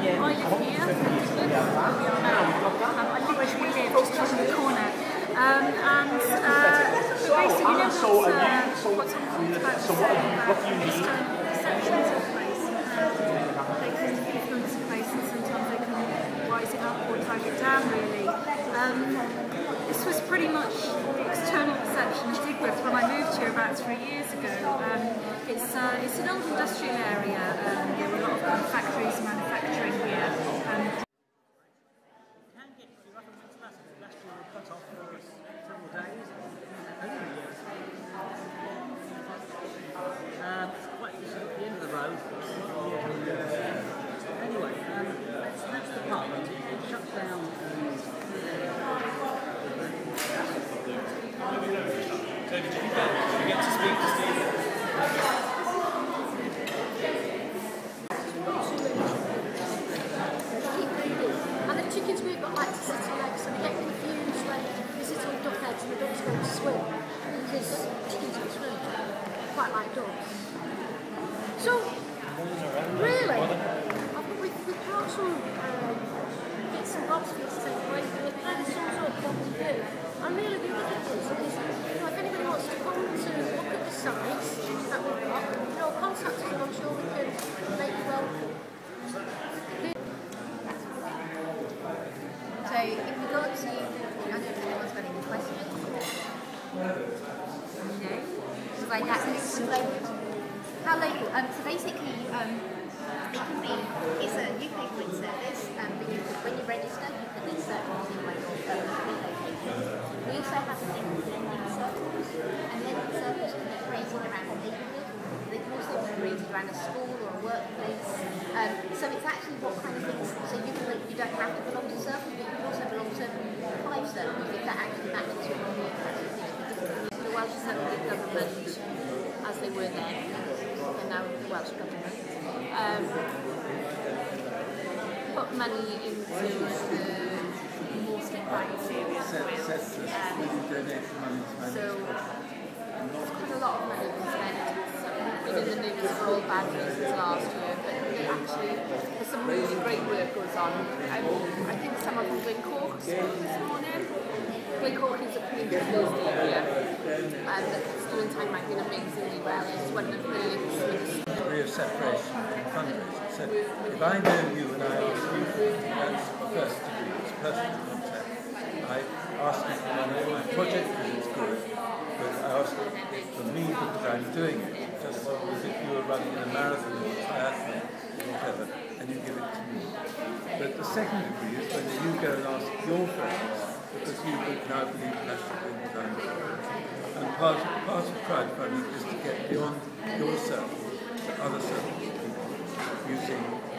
I live here. I literally live just around the corner. Basically, you know what's often talked about external perceptions of place. They can influence a place, and sometimes they can rise it up or drag it down, really. This was pretty much the external perception of Digbeth when I moved here about 3 years ago. It's an old industrial area. There were a lot of kind of factories and manufacturing here. Quite just at the end of the road. Anyway, that's the pub. It shuts down. So did you get to speak to Steve? And the chickens we've got like to sit on legs, so we get confused when we sit on duck eggs and the ducks go to swim, because chickens can swim, quite like ducks. So, really, we brought some bits and bobs for you to take away from it, kind of sums up what we do. And really the other thing is, if anybody wants to come to look at the sites that we've got, contact us and I'm sure we can make you welcome. So if we go to, I don't know if anyone's got any questions. No? So like that's how local? So basically, it can be, it's a UK point service, but when you register, you can then search where you're relocated. We also have a thing called lending circles, and lending circles can be created around a neighbourhood. They can also be created around a school or a workplace. So it's actually what kind of things, so you don't have to belong to circles, but you can also belong to 5 circles if that actually matches what you want. The Welsh Assembly government, as they were then, and now the Welsh government, put money into the more state-backed areas of Wales. So there's quite a lot of money spent. Been in the news for all bad reasons last year, but actually there's some really great work goes on. I think some of them Glencork spoke this morning. Glencork is a pretty closed area, and it's doing time banking amazingly well. It's one of the links with the degree of separation and fundraising. So if I know you and I ask you, that's the first degree, it's personal contact. I ask you for one of my project because it's good, but I ask it for me because I'm doing it. Just as if you were running in a marathon or a triathlon or whatever, and you give it to me. But the second degree is when you go and ask your friends, because you now believe passionately in time. And part of crowdfunding is to get beyond yourself to other circles of people using